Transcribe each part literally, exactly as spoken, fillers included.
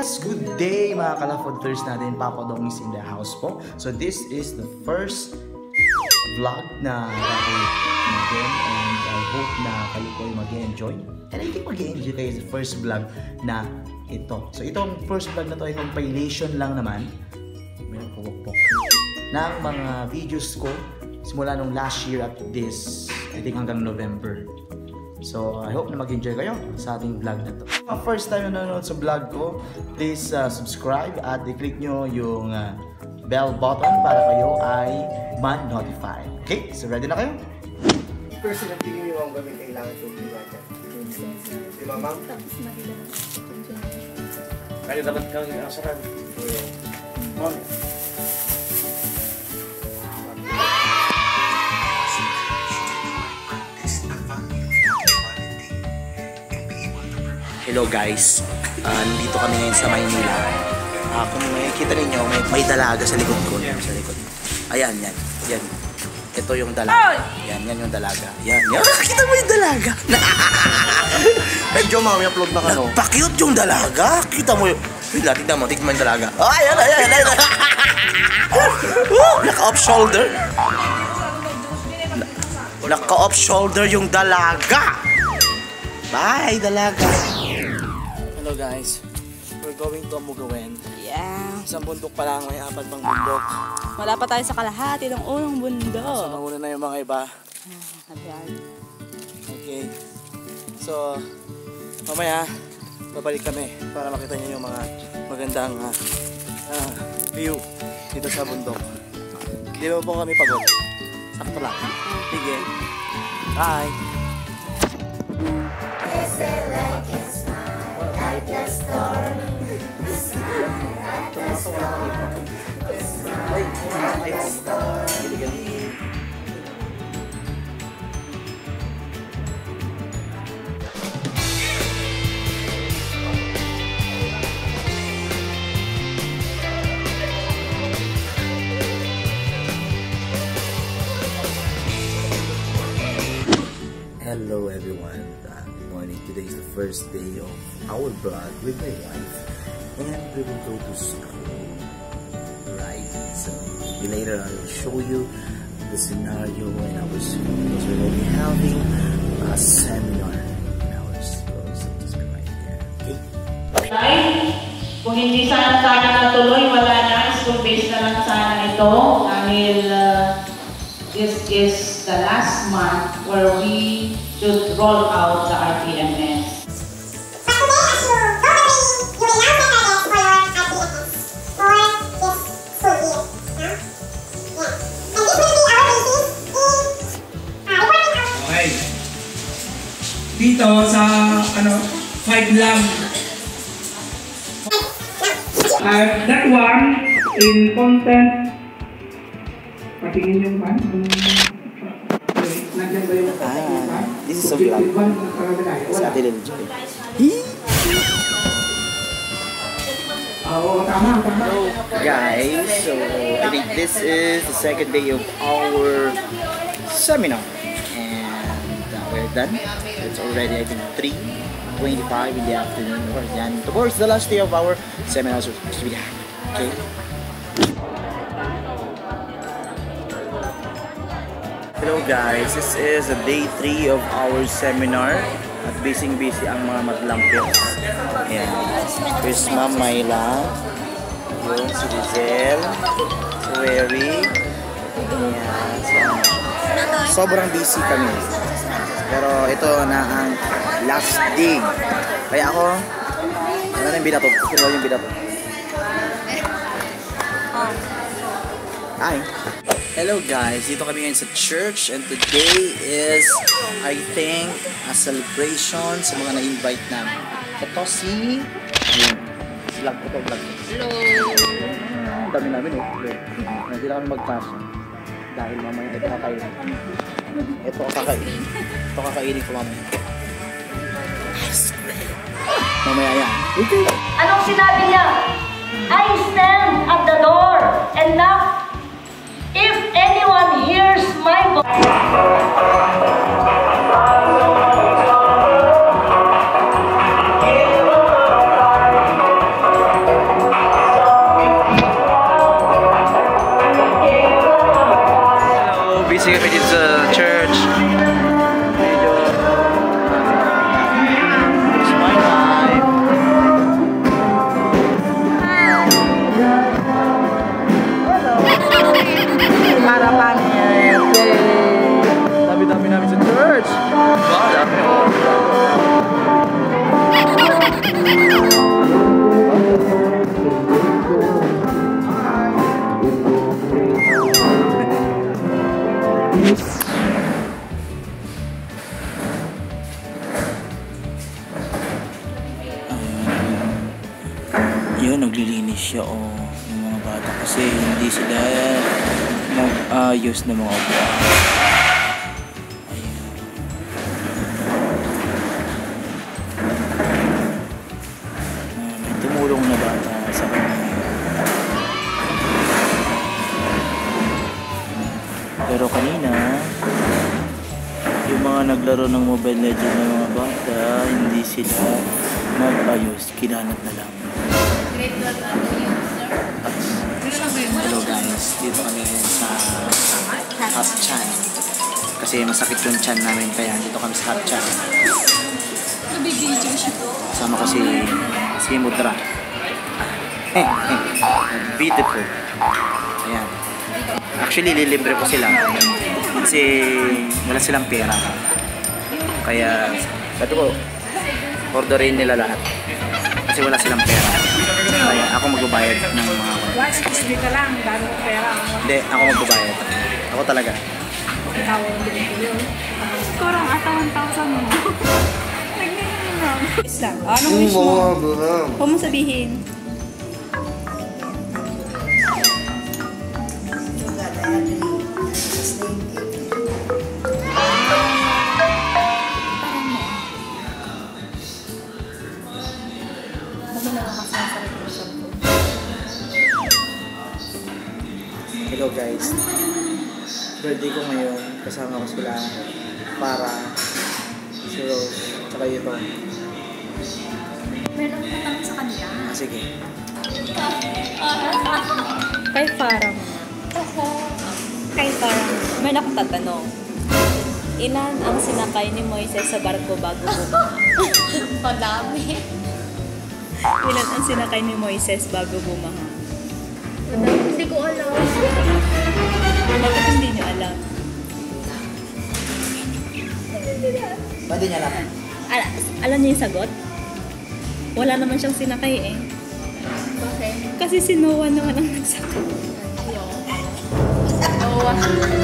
yes, good day mga kalafoders natin, Papa Dong is in the house po. So this is the first vlog na gagawin natin and I hope na kayo po ay mag-enjoy. And I think mag-enjoy kayo sa first vlog na ito. So itong first vlog na to ay compilation lang naman, may pupok ng mga videos ko simula nung last year at this, I think hanggang November. So, I hope na mag-enjoy kayo sa ating vlog na to. First time na nanonood sa vlog ko, please uh, subscribe at i-click nyo yung uh, bell button para kayo ay man-notify. Okay? So, ready na kayo? First, ang tingin nyo ang gawin kailangan ito natin. Di ba, ma'am? Tapos makilang. Kaya dapat kang inasaran. Ma'am. Hello guys, uh, nandito kami ngayon sa Maynila. Uh, kung makikita ninyo, may, may dalaga sa likod ko. Sa likod. Ayan, yan. Yan. Ito yung dalaga. Yan, yan yung dalaga. Yan, yan. Nakakita mo yung dalaga. Medyo mami, upload na ka no? Nagpa-cute yung dalaga. Kita mo yung... Wala, tignan mo, tignan mo yung dalaga. Oh, ayan, ayan, ayan. Oh, naka-off shoulder. Naka-off shoulder yung dalaga. Bye, dalaga. Hello guys, we're going to Amugawen. Yeah. Isang bundok pa lang, may apat pang bundok. Wala pa tayo sa kalahati ng unang bundok. So, nauna na yung mga iba. Ayan. Okay. So, mamaya, babalik kami para makita niyo yung mga magandang uh, uh, view dito sa bundok. Hindi mo po kami pagod. Sakto lang. Sige. Bye! Hello everyone, uh, good morning. Today is the first day of our vlog with my wife and we will go to school, right? So later I will show you the scenario in our school because we will be having a seminar in our school, so just be right there, okay? Right? Kung hindi sana sana natuloy, wala na, school-based na lang sana ito dahil uh, this is the last month where we should roll out the R T M S. Okay. Dito sa ano, five lang. Uh, that one in content. Patingin yung pan. Nandiyan ba yung Ah, this is a vlog. Sa atin din Joy. Oo, tama, tama. Guys, so I think this is the second day of our seminar. And uh, we're done. It's already I think three twenty-five in the afternoon. And tomorrow is the last day of our seminar. So we have, okay? Hello guys, this is a day three of our seminar at busy-busy ang mga madlampis. Ayan. Here's Ma'am Myla, yun, si Lizelle, si Wery. Ayan. So, sobrang busy kami. Pero ito na ang last day. Kaya ako, ano na yung binato? Sino yung binato? Hi! Hello guys, dito kami ngayon sa church and today is, I think, a celebration sa mga na-invite namin. Ito si... Vlog ko to, vlog ko. Hello! Ang dami namin eh. Hindi na kami magkasya. Dahil mamaya ito kakainin. Ito kakainin. Ito kakainin ko mamaya. Mamaya yan. Anong sinabi niya? I stand at the door and knock. If anyone hears my voice, naglilinis siya o oh, yung mga bata kasi hindi sila nag-ayos ng mga upuan. Ayan. Uh, may tumulong na bata sa kanya. Pero kanina, yung mga naglaro ng Mobile Legends ng mga bata, hindi sila nag-ayos, kinanat na lang. Hello guys, dito kami sa Hot Chan. Kasi masakit yung chan namin, kaya dito kami sa Hot Chan. Sama ko si, si Mudra. Eh, eh, beautiful. Ayan. Actually, lilibre ko sila. Kasi wala silang pera. Kaya, sabi ko, orderin nila lahat. Kasi wala silang pera. Kaya ako magbabayad ng mga... Hindi ka lang, dami ko pera. Hindi, ako magbabayad. Ako talaga. Kurang ata one thousand mo. Isang, anong wish mo? Huwag mo sabihin. Hello guys, birthday ko ngayon, kasama ko sila para si Rose, tsaka ito. Meron ko tanong sa kanila. Ah, sige. Kay Farah mo. Kay Farah mo. May akong tatanong. Ilan ang sinakay ni Moises sa barko bago bumaha? Madami. Ilan ang sinakay ni Moises bago bumaha? Hindi ko alam. Bakit hindi niyo alam? Ba't di niya alam? Ala, alam niyo yung sagot? Wala naman siyang sinakay eh. Bakit? Kasi si Noah naman ang nagsakay. Noah.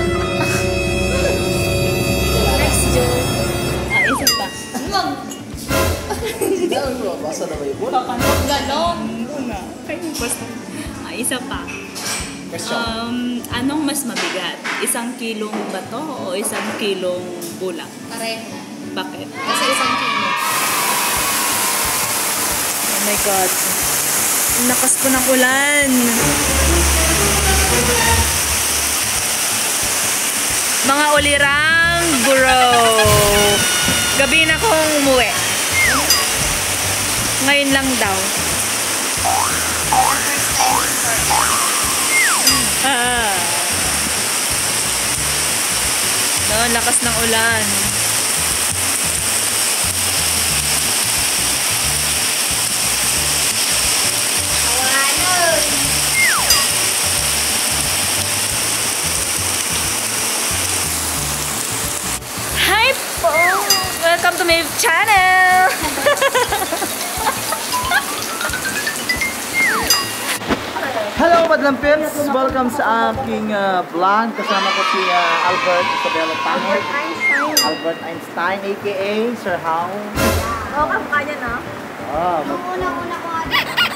Next joke. Ah, isa pa. Mag... Basa na ba yun? Huwag ganon. Una. Kayo basta. Ah, isa pa. Question. Um, anong mas mabigat? Isang kilong bato o isang kilong bulak? Pareho. Bakit? Kasi isang kilo. Oh my God. Ang lakas po ng ulan. Mga ulirang bro. Gabi na kong umuwi. Ngayon lang daw. Ah. No, lakas ng ulan. Hi po! Welcome to my channel! Hello, Madlang Pips! Welcome sa aking uh, vlog. Kasama ko si uh, Albert Isabella Tango. Albert Einstein, a k a. Sir How. Oo, kamukha niya na. Oh, Nung una-una ko nga.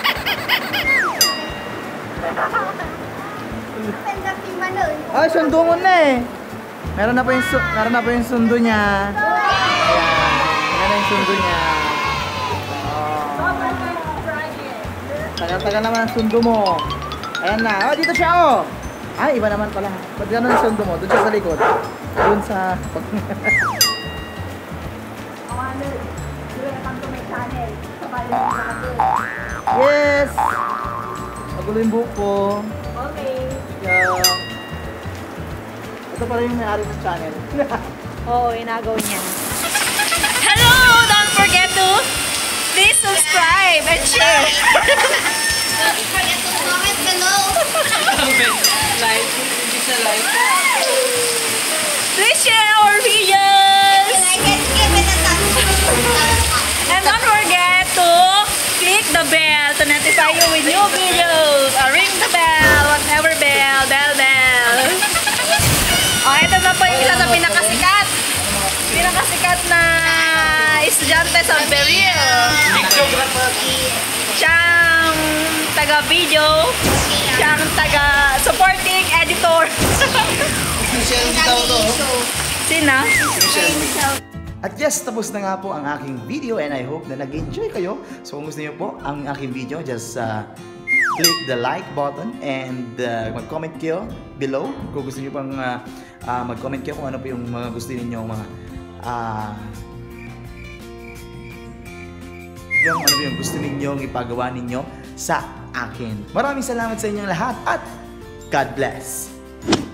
ay, sundo mo na eh. Meron na po yung, su- meron na po yung sundo niya. Ayan. Meron na yung sundo niya. Oh. Tagal-tagal naman ang sundo mo. Ayan na. Oh, dito siya oh. Ay, iba naman pala. Ba't gano'n ang sundo mo? Doon siya sa likod. Doon sa... Yes! Magulo yung buhok ko. Okay. Yeah. Ito pala yung may-ari ng channel. Oo, inagaw niya. Hello! Don't forget to please subscribe and share. Don't forget to comment below. Live, hindi sa live. Please share our videos. Like and give it a thumbs up. And don't forget to click the bell to notify you with new videos. Or ring the bell, whatever bell, bell, bell. Oh, ito na po yung isa sa pinakasikat. Pinakasikat na estudyante sa Beril. Siyang taga-video. Siya ang taga-supporting editor. Sina? At yes, tapos na nga po ang aking video and I hope na nag-enjoy kayo. So kung gusto niyo po ang aking video, just uh, click the like button and uh, mag-comment kayo below. Kung gusto niyo pang uh, uh, mag-comment kayo kung ano po yung mga gusto niyo mga uh, yung ano po yung gusto niyo ipagawa ninyo sa akin. Maraming salamat sa inyong lahat at God bless!